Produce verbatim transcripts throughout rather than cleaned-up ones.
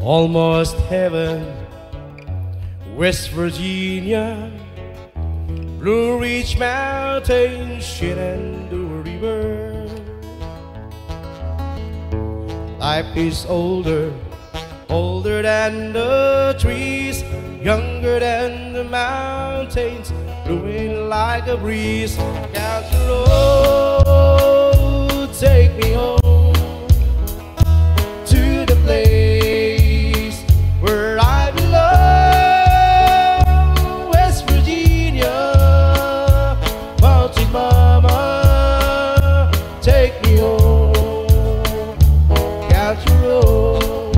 Almost heaven, West Virginia, Blue Ridge Mountain, Shenandoah River. Life is older, older than the trees, younger than the mountains, blowing like a breeze. Country road, take me home to the place where I belong. West Virginia, mountain mama, take me home. Country road.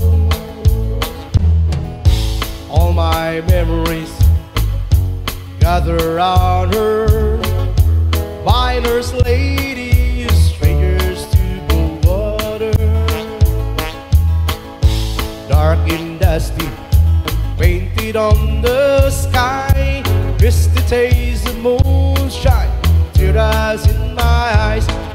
All my memories gather around her, miners, ladies, strangers to the water. Dark and dusty, painted on the sky, misty taste of moonshine, tears in my eyes.